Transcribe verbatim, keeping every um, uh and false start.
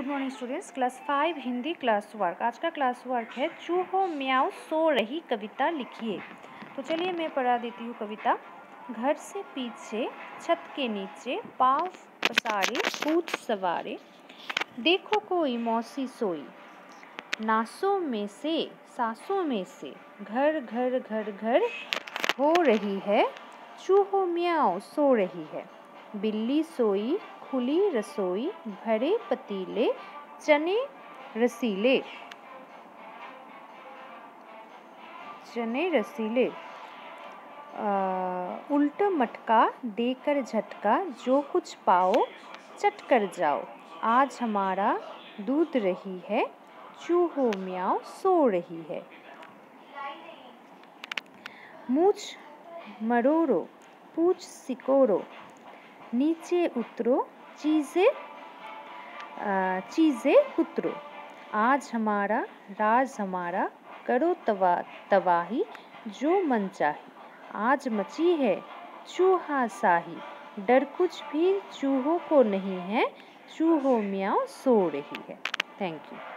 Good morning students, class five Hindi class work. आज का class work है चूहो म्याऊ सो रही कविता लिखिए। तो चलिए मैं पढ़ा देती हूँ कविता। घर से पीछे छत के नीचे पाँव पसारे पूछ सवारे, देखो कोई मौसी सोई, नासों में से सासों में से घर घर घर घर हो रही है, चूहो म्याऊ सो रही है। बिल्ली सोई खुली रसोई, भरे पतीले चने रसीले चने रसीले उल्टा मटका देकर झटका, जो कुछ पाओ चट कर जाओ, आज हमारा दूध रही है, चूहो म्याऊ सो रही है। मूछ मरोड़ो पूछ सिकोड़ो, नीचे उतरो चीज़ें चीज़ें कुतरो, आज हमारा राज हमारा, करो तवा तबाही जो मन चाहे, आज मची है चूहा शाही, डर कुछ भी चूहों को नहीं है, चूहो म्याऊ सो रही है। Thank you.